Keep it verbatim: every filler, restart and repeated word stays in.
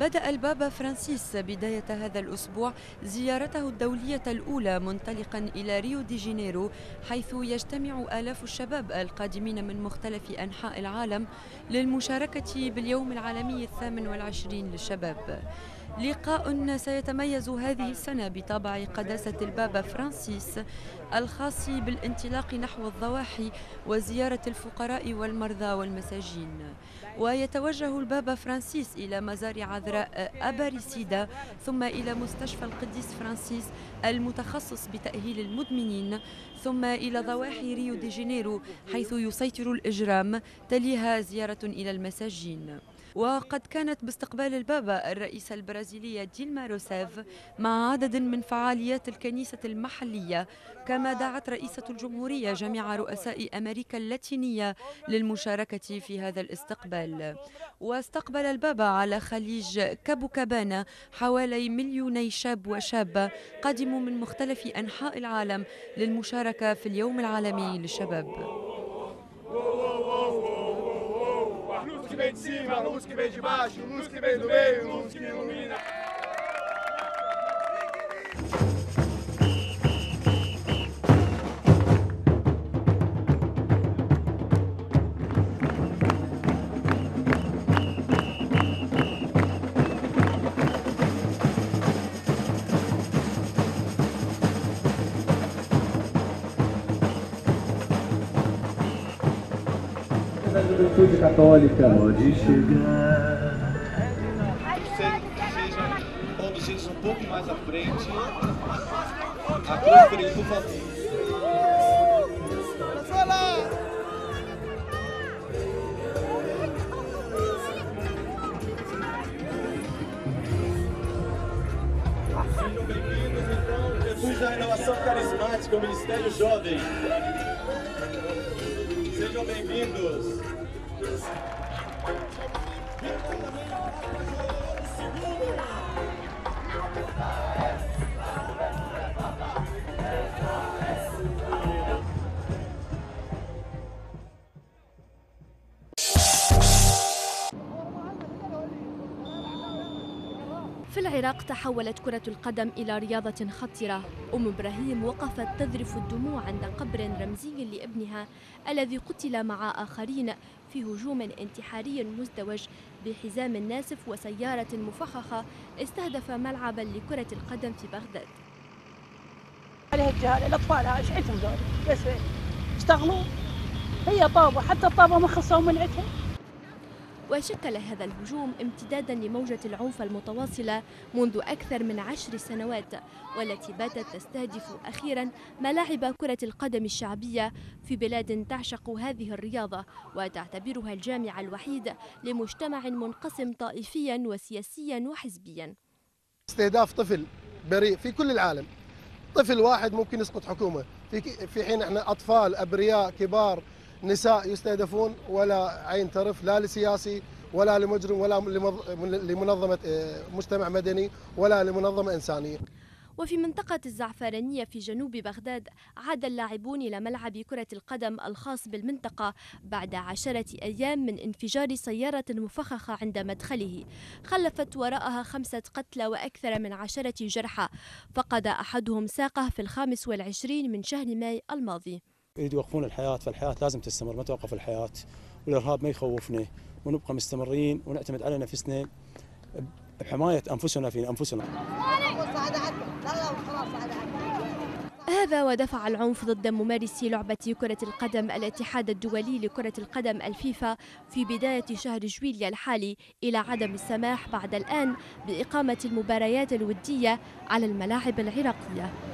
بدأ البابا فرانسيس بداية هذا الأسبوع زيارته الدولية الأولى منطلقا إلى ريو دي جانيرو، حيث يجتمع آلاف الشباب القادمين من مختلف أنحاء العالم للمشاركة باليوم العالمي الثامن والعشرين للشباب. لقاء سيتميز هذه السنة بطابع قداسة البابا فرانسيس الخاص بالانطلاق نحو الضواحي وزيارة الفقراء والمرضى والمساجين. ويتوجه البابا فرانسيس إلى مزار عذراء أباريسيدا، ثم إلى مستشفى القديس فرانسيس المتخصص بتأهيل المدمنين، ثم إلى ضواحي ريو دي جانيرو حيث يسيطر الإجرام، تليها زيارة إلى المساجين. وقد كانت باستقبال البابا الرئيسة البرازيلية ديلما روسيف مع عدد من فعاليات الكنيسة المحلية، كما دعت رئيسة الجمهورية جميع رؤساء أمريكا اللاتينية للمشاركة في هذا الاستقبال. واستقبل البابا على خليج كابوكابانا حوالي مليوني شاب وشابة قادموا من مختلف أنحاء العالم للمشاركة في اليوم العالمي للشباب. Luz que vem de cima, luz que vem de baixo, luz que vem do meio, luz que ilumina. Da juventude católica pode chegar. Sejam todos eles um pouco mais à frente. A cruz, por favor. Sejam bem-vindos, então, Jesus da Renovação Carismática, o Ministério Jovem. Sejam bem-vindos. في العراق تحولت كرة القدم إلى رياضة خطرة. أم إبراهيم وقفت تذرف الدموع عند قبر رمزي لابنها الذي قتل مع آخرين في هجوم انتحاري مزدوج بحزام ناسف وسيارة مفخخة استهدف ملعبا لكرة القدم في بغداد. عليه الجهال الأطفال ايش عندهم ذول؟ بس اشتغلوا، هي طابة حتى الطابة ما خصوا من عندها. وشكل هذا الهجوم امتدادا لموجة العنف المتواصلة منذ أكثر من عشر سنوات، والتي باتت تستهدف أخيرا ملاعب كرة القدم الشعبية في بلاد تعشق هذه الرياضة وتعتبرها الجامع الوحيد لمجتمع منقسم طائفيا وسياسيا وحزبيا. استهداف طفل بريء في كل العالم، طفل واحد ممكن يسقط حكومة، في في حين احنا أطفال أبرياء كبار نساء يستهدفون ولا عين ترف، لا لسياسي ولا لمجرم ولا لمنظمة مجتمع مدني ولا لمنظمة إنسانية. وفي منطقة الزعفرانية في جنوب بغداد عاد اللاعبون إلى ملعب كرة القدم الخاص بالمنطقة بعد عشرة أيام من انفجار سيارة مفخخة عند مدخله خلفت وراءها خمسة قتلى وأكثر من عشرة جرحى، فقد أحدهم ساقه في الخامس والعشرين من شهر ماي الماضي. يريدوا يوقفون الحياة، فالحياة لازم تستمر، ما توقف الحياة، والإرهاب ما يخوفنا، ونبقى مستمرين ونعتمد على نفسنا بحماية أنفسنا في أنفسنا. هذا ودفع العنف ضد ممارسي لعبة كرة القدم الاتحاد الدولي لكرة القدم الفيفا في بداية شهر جويليا الحالي إلى عدم السماح بعد الآن بإقامة المباريات الودية على الملاعب العراقية.